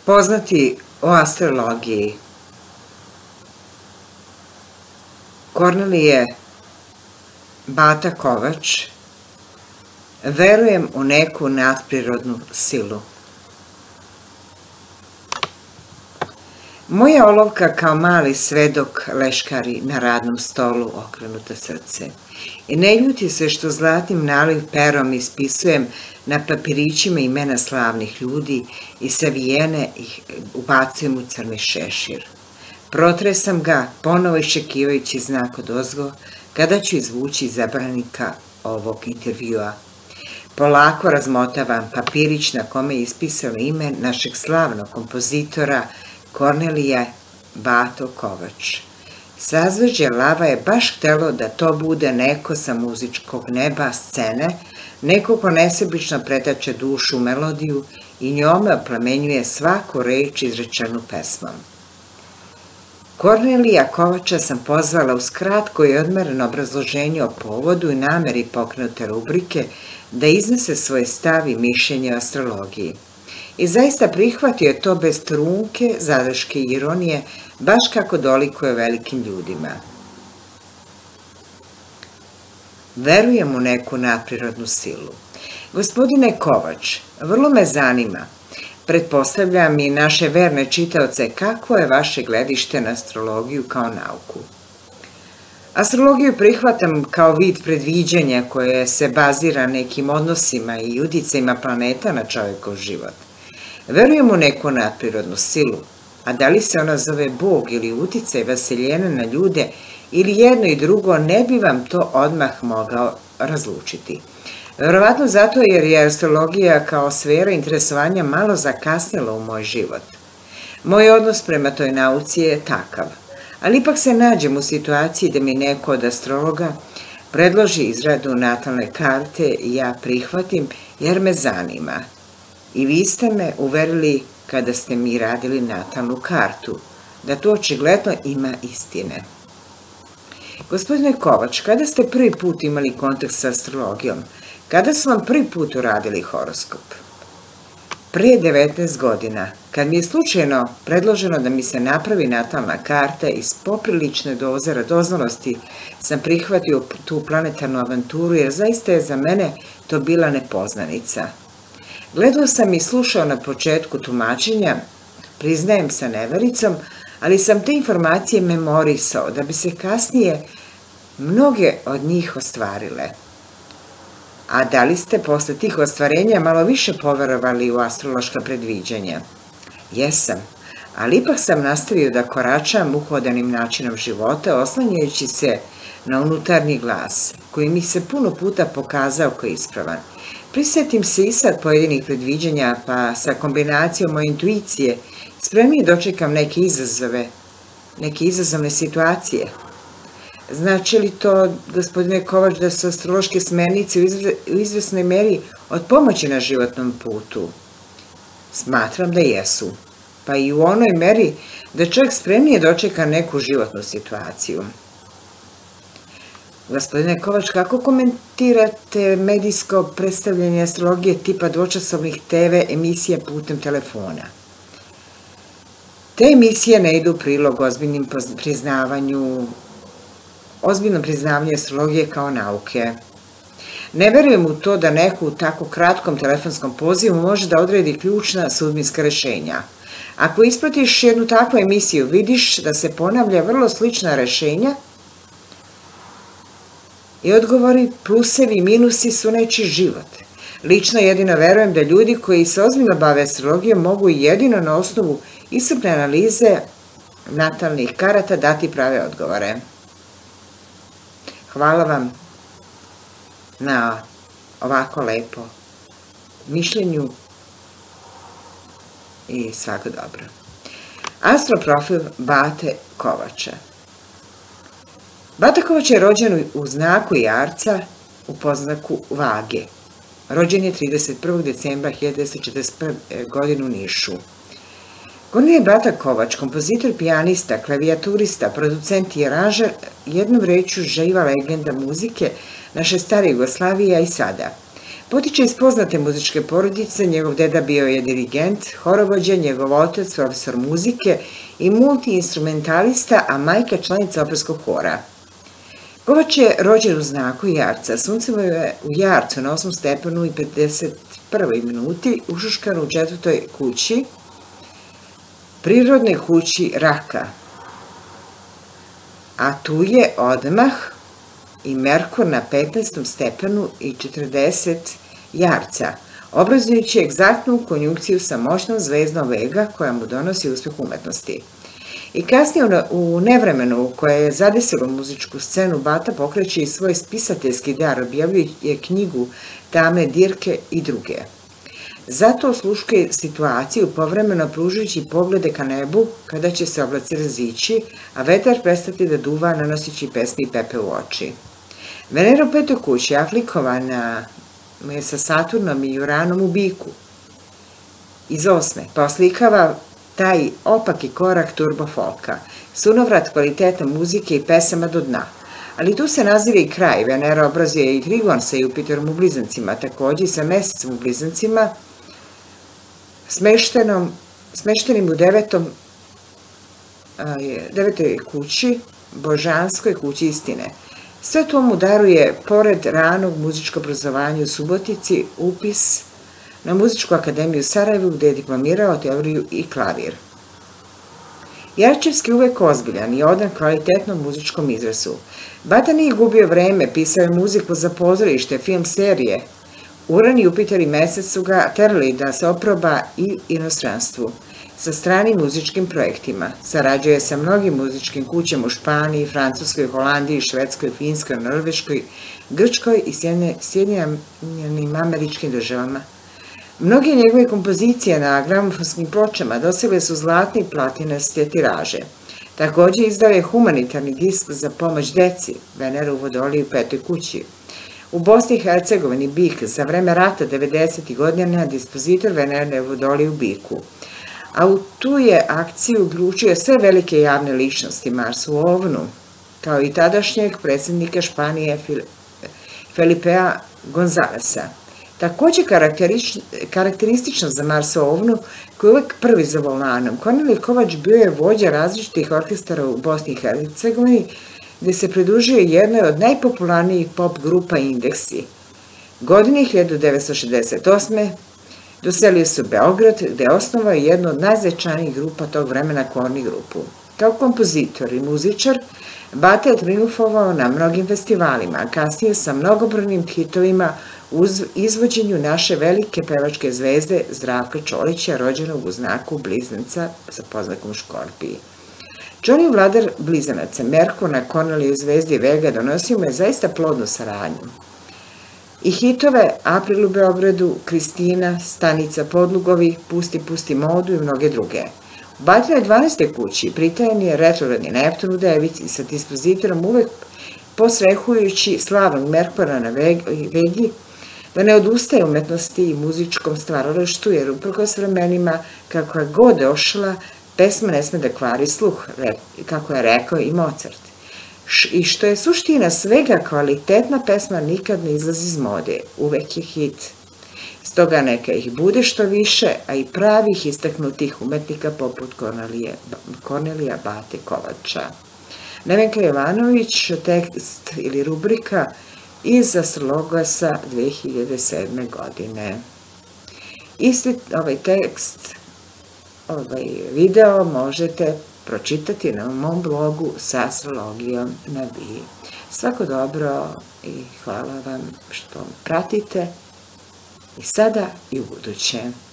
poznati o astrologiji. Kornelije Bata Kovač, verujem u neku nadprirodnu silu. Moja olovka kao mali svedok leškari na radnom stolu okrenuta srce. I ne ljuti se što zlatnim naliv perom ispisujem na papirićima imena slavnih ljudi i savijene ih ubacujem u crni šešir. Protresam ga, ponovo iščekivajući znak odozgo, kada ću izvući iz zabranika ovog intervjua. Polako razmotavam papirić na kome je ispisano ime našeg slavnog kompozitora Kornelije Bato Kovač. Sazvežđe lava je baš htelo da to bude neko sa muzičkog neba scene, neko ko nesebično pretače dušu u melodiju i njome oplemenjuje svaku reč izrečenu pesmom. Kornelija Kovača sam pozvala uz kratko i odmereno obrazloženje o povodu i nameri pokrenute rubrike da iznese svoje stav i mišljenje o astrologiji. I zaista prihvatio je to bez trunke, zadrške i ironije, baš kako dolikuje velikim ljudima. Verujem u neku nadprirodnu silu. Gospodine Kovač, vrlo me zanima, pretpostavljam i naše verne čitaoce, kakvo je vaše gledište na astrologiju kao nauku? Astrologiju prihvatam kao vid predviđanja koje se bazira na nekim odnosima i uticajima planeta na čovjekov život. Verujem u neku nadprirodnu silu, a da li se ona zove Bog ili uticaj vaseljena na ljude ili jedno i drugo, ne bi vam to odmah mogao razlučiti. Verovatno zato jer je astrologija kao sfera interesovanja malo zakasnila u moj život. Moj odnos prema toj nauci je takav, ali ipak se nađem u situaciji da mi neko od astrologa predloži izradu natalne karte i ja prihvatim jer me zanima. I vi ste me uverili kada ste mi radili natalnu kartu, da tu očigledno ima istine. Gospodine Kovač, kada ste prvi put imali kontakt sa astrologijom? Kada su vam prvi put uradili horoskop? Prije 19 godina, kad mi je slučajno predloženo da mi se napravi natalna karta, iz poprilične doze radoznalosti sam prihvatio tu planetarnu avanturu jer zaista je za mene to bila nepoznanica. Gledao sam i slušao na početku tumačenja, priznajem sa nevericom, ali sam te informacije memorisao da bi se kasnije mnoge od njih ostvarile. A da li ste posle tih ostvarenja malo više poverovali u astrološka predviđanja? Jesam, ali ipak sam nastavio da koračam uhodanim načinom života, oslanjajući se na unutarnji glas, koji mi se puno puta pokazao kao ispravan. Prisjetim se i sad pojedinih predviđanja, pa sa kombinacijom moje intuicije spremnije dočekam neke izazovne situacije. Znači li to, gospodine Kovač, da su astrološke smernice u izvesnoj meri od pomoći na životnom putu? Smatram da jesu, pa i u onoj meri da čovjek spremnije dočeka neku životnu situaciju. Gospodine Kovač, kako komentirate medijsko predstavljanje astrologije tipa dvočasovnih TV emisija putem telefona? Te emisije ne idu u prilog ozbiljnom priznavanju astrologije kao nauke. Ne verujem u to da neko u tako kratkom telefonskom pozivu može da odredi ključna sudbinska rešenja. Ako ispratiš jednu takvu emisiju, vidiš da se ponavlja vrlo slična rešenja i odgovori, plusevi i minusi su nečiji život. Lično jedino verujem da ljudi koji se ozbiljno bave astrologijom mogu jedino na osnovu iscrpne analize natalnih karata dati prave odgovore. Hvala vam na ovako lepo mišljenju i svako dobro. Astroprofil Bate Kovača. Bata Kovač je rođen u znaku Jarca u poznaku Vage. Rođen je 31. decembra 1941. godine u Nišu. Kornelije Bata Kovač, kompozitor, pijanista, klavijaturista, producent i aranžer, jednom rečju živa legenda muzike naše stare Jugoslavije, a i sada. Potiče iz poznate muzičke porodice, njegov deda bio je dirigent, horovođa, njegov otac profesor muzike i multiinstrumentalista, a majka članica operskog hora. Kovač je rođen u znaku Jarca. Suncevo je u Jarcu na 8. stepenu i 51. minuti, ušuškan u 4. kući, prirodnoj kući Raka. A tu je odmah i Merkur na 15. stepenu i 40 Jarca, obrazujući egzaktnu konjunkciju sa moćnom zvezdom Vega koja mu donosi uspeh umetnosti. I kasnije u nevremenu koje je zadesilo muzičku scenu, Bata pokreće i svoj spisateljski dar, objavljuje knjigu Tamne dirke i druge. Zato osluškuje situaciju, povremeno pružujući poglede ka nebu kada će se oblaci razići, a vetar prestati da duva nanoseći pesmi i pepe u oči. Venera u 5. kući aplikovana je sa Saturnom i Uranom u biku iz 8. pa oslikava taj opaki korak turbo folka, sunovrat kvaliteta muzike i pesama do dna. Ali tu se naziva i kraj. Venera obrazuje i trigon sa Jupiterom u blizancima, takođe i sa mesecom u blizancima, smeštenim u 9. kući, božanskoj kući istine. Sve to mu daruje, pored ranog muzičkog obrazovanja u Subotici, upis na Muzičku akademiju u Sarajevu, gde je diplomirao teoriju i klavir. Jarčevski uvek ozbiljan i odan kvalitetnom muzičkom izrazu. Bata nije gubio vreme, pisao je muziku za pozorište, film, serije. Uran, Jupiter i Mesec su ga terali da se oproba i inostranstvu sa stranim muzičkim projektima. Sarađuje sa mnogim muzičkim kućama u Španiji, Francuskoj, Holandiji, Švedskoj, Finskoj, Norveškoj, Grčkoj i Sjedinjenim Američkim Državama. Mnoge njegove kompozicije na gramofonskim pločama dosegle su zlatne i platinaste tiraže. Takođe izdao je humanitarni disk za pomoć deci, Venera u Vodoliju u 5. kući. U Bosni i Hercegovini BiH za vreme rata 90. godina dispozitor Venere u Vodoliju u Biku. A u tu je akciju uključio sve velike javne ličnosti, Mars u Ovnu, kao i tadašnjeg predsjednika Španije Felipea Gonzalesa. Takođe karakteristično za Mars u Ovnu, koji je uvek prvi za volanom. Kornelije Kovač bio je vođa različitih orkestara u Bosni i Hercegovini, gde se pridružio jednoj od najpopularnijih pop grupa Indeksi. Godine 1968. doselio se u Beograd, gde je osnovao jednu od najznačajnijih grupa tog vremena, Korni grupu. Kao kompozitor i muzičar, Bata je triumfovao na mnogim festivalima, a kasnije sa mnogobrojnim hitovima uz izvođenju naše velike pevačke zvezde Zdravka Čolića, rođenog u znaku Blizanca sa poznakom Škorpiji. Johnny vladar Blizanaca, Merkur na Korneliju zvezdi Vega, donosio mu je zaista plodnu saradnju. I hitove April u Beogradu, Kristina, Stanica Podlugovi, Pusti modu i mnoge druge. U Batinoj 12. kući pritajan je retrogradni Neptun u Devici sa dispozitorom uvek posrehujući slavnog Merkura na Vegi, da ne odustaje umetnosti i muzičkom stvaralaštvu, jer uprkos vremenima, kako je god došla, pesma ne sme da kvari sluh, kako je rekao i Mozart. I što je suština svega, kvalitetna pesma nikad ne izlazi iz mode, uvek je hit. Stoga neka ih bude što više, a i pravih istaknutih umetnika poput Kornelija Bate Kovača. Nevenka Jovanović, tekst ili rubrika iz Astrologasa 2007. godine. Isti ovaj tekst, video možete pročitati na mom blogu sa astrologijom na BI. Svako dobro i hvala vam što pratite i sada i u buduće.